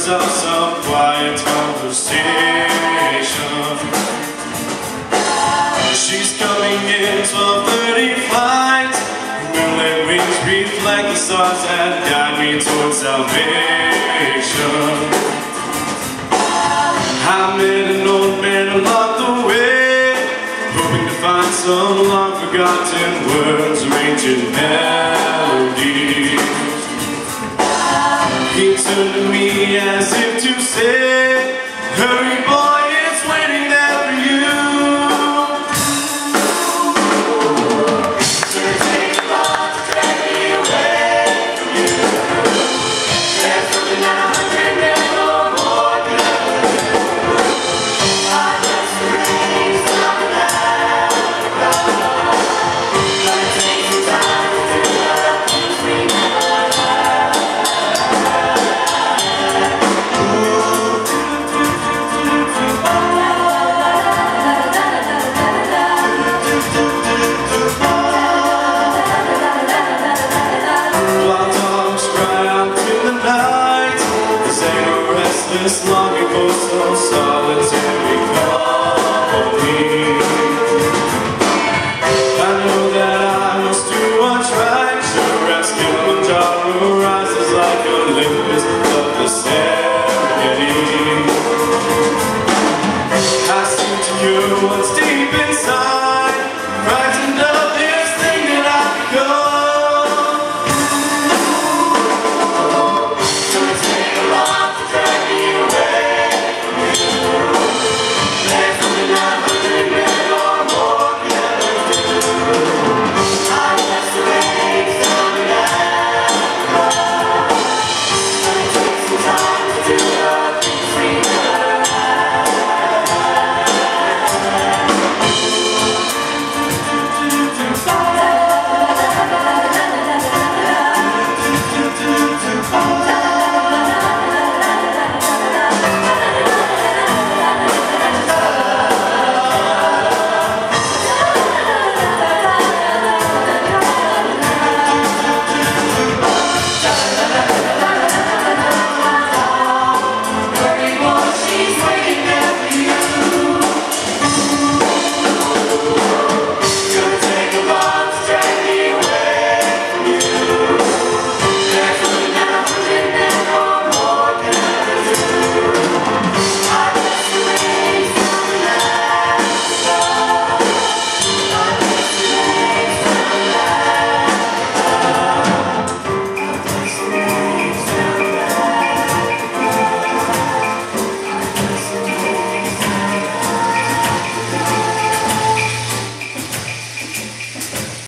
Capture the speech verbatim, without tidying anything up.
whispers of some quiet conversation. She's coming in twelve thirty flight. Moonlit wings reflect the stars that guide me towards salvation. I met an old man along the way, hoping to find some long forgotten words or ancient melodies. He turned to me as if to say, hurry boy,